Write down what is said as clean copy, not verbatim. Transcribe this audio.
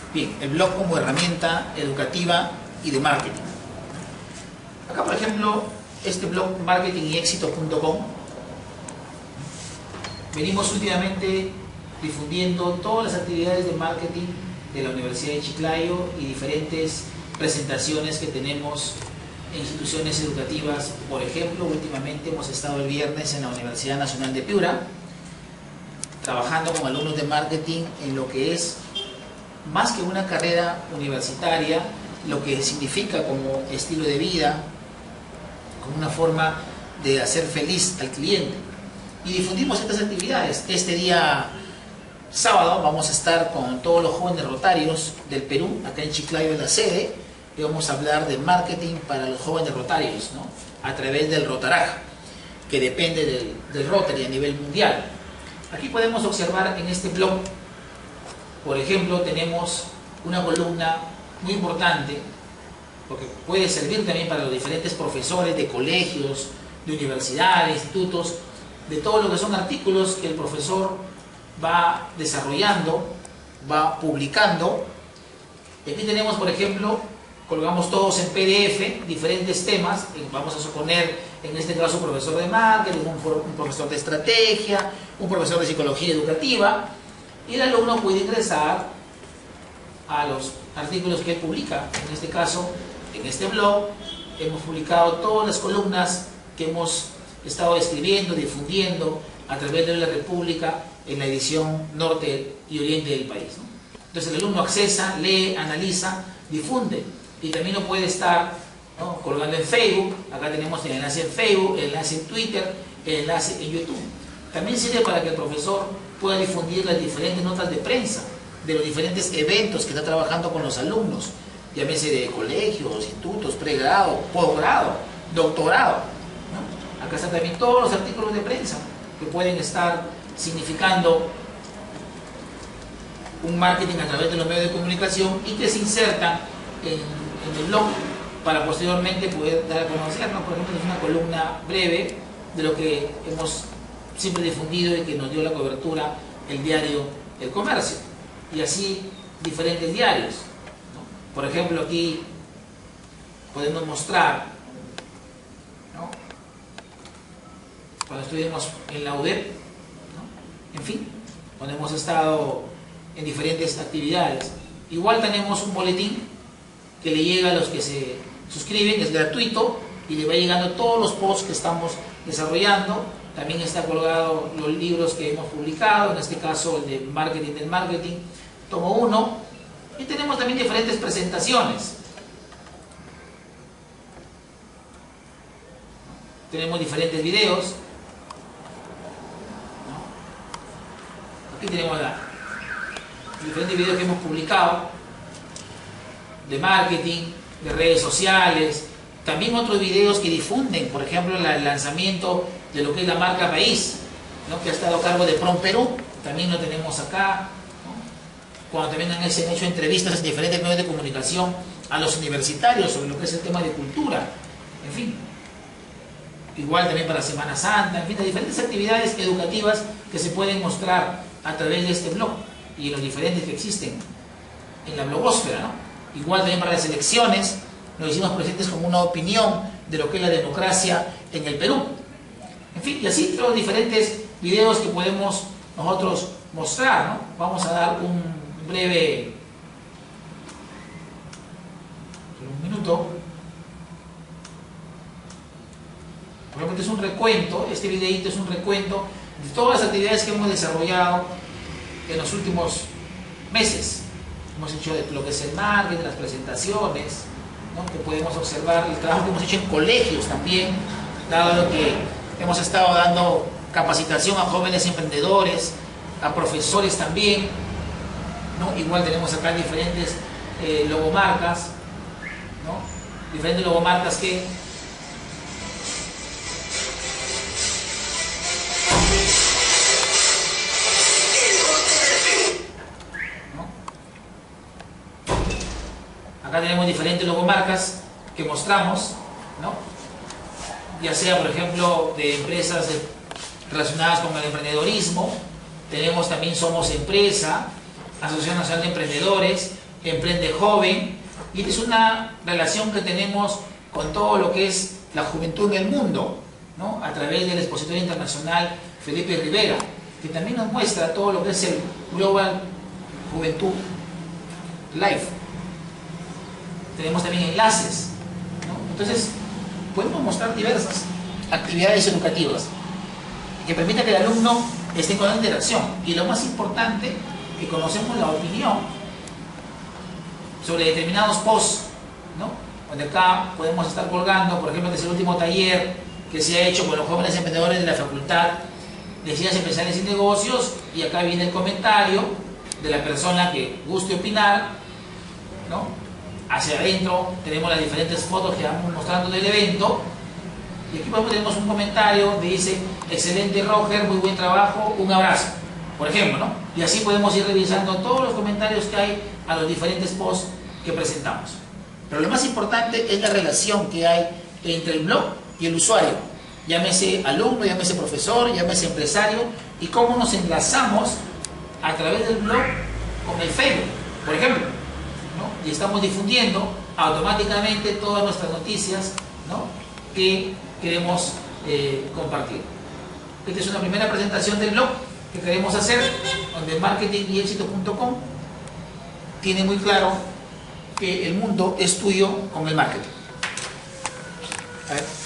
Bien, el blog como herramienta educativa y de marketing. Acá, por ejemplo, este blog marketingyexito.com, venimos últimamente difundiendo todas las actividades de marketing de la Universidad de Chiclayo y diferentes presentaciones que tenemos en instituciones educativas. Por ejemplo, últimamente hemos estado el viernes en la Universidad Nacional de Piura, trabajando con alumnos de marketing en lo que es, más que una carrera universitaria, lo que significa como estilo de vida, como una forma de hacer feliz al cliente. Y difundimos estas actividades. Este día sábado vamos a estar con todos los jóvenes rotarios del Perú, acá en Chiclayo en la sede, y vamos a hablar de marketing para los jóvenes rotarios, ¿no? A través del Rotaraj, que depende del Rotary a nivel mundial. Aquí podemos observar en este blog, por ejemplo, tenemos una columna muy importante, porque puede servir también para los diferentes profesores de colegios, de universidades, institutos, de todo lo que son artículos que el profesor va desarrollando, va publicando. Y aquí tenemos, por ejemplo, colgamos todos en PDF diferentes temas. Vamos a suponer, en este caso, un profesor de marketing, un profesor de estrategia, un profesor de psicología educativa, y el alumno puede ingresar a los artículos que él publica. En este caso, en este blog, hemos publicado todas las columnas que hemos estado escribiendo, difundiendo a través de la República en la edición norte y oriente del país, ¿no? Entonces el alumno accesa, lee, analiza, difunde, y también lo puede estar, ¿no?, colgando en Facebook. Acá tenemos el enlace en Facebook, el enlace en Twitter, el enlace en YouTube. También sirve para que el profesor pueda difundir las diferentes notas de prensa de los diferentes eventos que está trabajando con los alumnos, llámese de colegios, institutos, pregrado, posgrado, doctorado, ¿no? Acá están también todos los artículos de prensa que pueden estar significando un marketing a través de los medios de comunicación y que se insertan en el blog para posteriormente poder dar a conocer, ¿no? Por ejemplo, es una columna breve de lo que hemos siempre difundido y que nos dio la cobertura el diario El Comercio, y así diferentes diarios, ¿no? Por ejemplo, aquí podemos mostrar, ¿no?, cuando estuvimos en la UDEP, ¿no?, en fin, cuando hemos estado en diferentes actividades. Igual tenemos un boletín que le llega a los que se suscriben, es gratuito, y le va llegando todos los posts que estamos desarrollando. También está colgado los libros que hemos publicado, en este caso el de Marketing del Marketing, tomo 1, y tenemos también diferentes presentaciones. Tenemos diferentes videos, ¿no? Aquí tenemos diferentes videos que hemos publicado de marketing, de redes sociales, también otros videos que difunden, por ejemplo, el lanzamiento de lo que es la marca país, ¿no?, que ha estado a cargo de Prom Perú, también lo tenemos acá, ¿no? Cuando también han hecho entrevistas en diferentes medios de comunicación a los universitarios sobre lo que es el tema de cultura, en fin, igual también para Semana Santa, en fin, de diferentes actividades educativas que se pueden mostrar a través de este blog y en los diferentes que existen en la blogósfera, ¿no? Igual también para las elecciones, nos hicimos presentes como una opinión de lo que es la democracia en el Perú. En fin, y así los diferentes videos que podemos nosotros mostrar, ¿no? Vamos a dar un breve, un minuto. Probablemente es un recuento, este videíto es un recuento de todas las actividades que hemos desarrollado en los últimos meses. Hemos hecho lo que es el marketing, las presentaciones, ¿no?, que podemos observar el trabajo que hemos hecho en colegios también, dado lo que hemos estado dando capacitación a jóvenes emprendedores, a profesores también, ¿no? Igual tenemos acá diferentes logomarcas, ¿no?, diferentes logomarcas que acá tenemos diferentes logomarcas que mostramos, ¿no?, ya sea, por ejemplo, de empresas relacionadas con el emprendedorismo. Tenemos también Somos Empresa, Asociación Nacional de Emprendedores, Emprende Joven, y esta es una relación que tenemos con todo lo que es la juventud en el mundo, ¿no? A través del expositor internacional Felipe Rivera, que también nos muestra todo lo que es el Global Juventud Life. Tenemos también enlaces, ¿no? Entonces podemos mostrar diversas actividades educativas que permitan que el alumno esté con la interacción, y lo más importante, que conocemos la opinión sobre determinados posts, ¿no? Donde acá podemos estar colgando, por ejemplo, que es el último taller que se ha hecho con los jóvenes emprendedores de la Facultad de Ciencias Empresariales y Negocios, y acá viene el comentario de la persona que guste opinar, ¿no? Hacia adentro tenemos las diferentes fotos que vamos mostrando del evento, y aquí tenemos un comentario que dice: excelente Roger, muy buen trabajo, un abrazo, por ejemplo, ¿no? Y así podemos ir revisando todos los comentarios que hay a los diferentes posts que presentamos. Pero lo más importante es la relación que hay entre el blog y el usuario, llámese alumno, llámese profesor, llámese empresario, y cómo nos enlazamos a través del blog con el Facebook, por ejemplo, ¿no? Y estamos difundiendo automáticamente todas nuestras noticias, ¿no? Que queremos compartir. Esta es una primera presentación del blog que queremos hacer, donde marketingyexito.com tiene muy claro que el mundo es tuyo con el marketing. A ver.